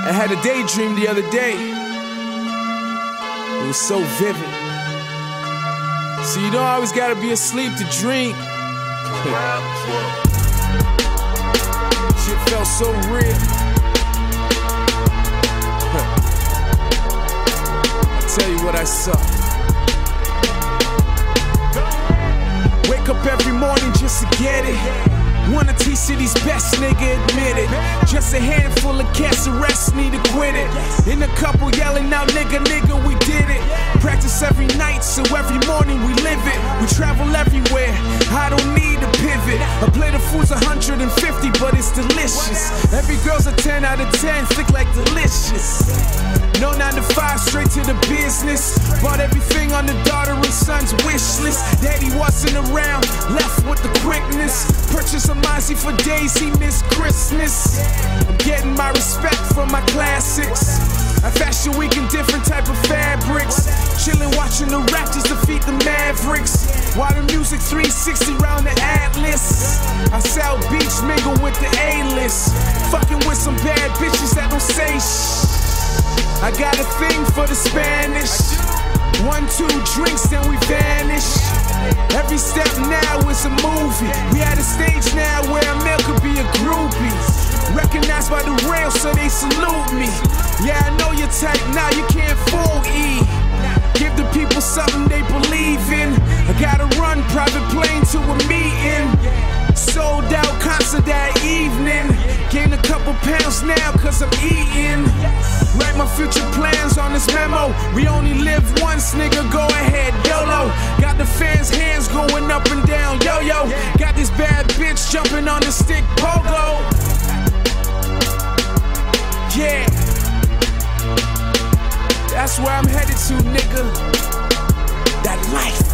I had a daydream the other day. It was so vivid. So you don't always gotta be asleep to dream. Shit felt so real. I'll tell you what I saw. Wake up every morning just to get it. One of T-City's best, nigga, admit it. Just a handful of cats arrests, need to quit it. And a couple yelling out, nigga, nigga, we did it. Practice every night, so every morning we live it. We travel everywhere, I don't need a pivot. A plate of food's 150, but it's delicious. Every girl's a 10 out of 10, thick like delicious. No 9 to 5, straight to the business. Bought everything on the daughter and son's wish list. Daddy wasn't around, left with the quickness. Purchased a Mozzie for days, he missed Christmas. I'm getting my respect from my classics. I fashion week in different type of fabrics. Chillin' watching the Raptors defeat the Mavericks. While the music 360 round the Atlas. I sell beach, mingle with the A-list. Fucking with some bad bitches that don't say shh. I got a thing for the Spanish. 1, 2 drinks, then we vanish. Every step now is a movie. We at a stage now where a male could be a groupie. Recognized by the rail, so they salute me. Yeah, I know you're tight, now you can't fool E. Give the people something they believe in. I gotta run, private plane to a meeting. Sold out concert that evening. Gained a couple pounds now cause I'm eating. Write my future plans on this memo. We only live once, nigga, go ahead, YOLO. Got the fans' hands going up and down, yo-yo. Got this bad bitch jumping on the stick, pogo. Yeah. That's where I'm headed to, nigga. That life.